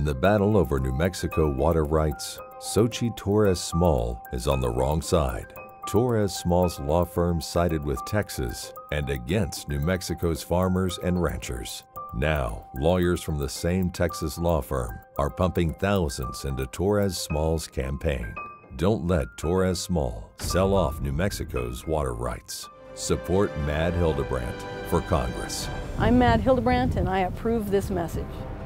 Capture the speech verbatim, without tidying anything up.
the battle over New Mexico water rights, Xochitl Torres Small is on the wrong side. Torres Small's law firm sided with Texas and against New Mexico's farmers and ranchers. Now, lawyers from the same Texas law firm are pumping thousands into Torres Small's campaign. Don't let Torres Small sell off New Mexico's water rights. Support Mad Hildebrandt for Congress. I'm Mad Hildebrandt, and I approve this message.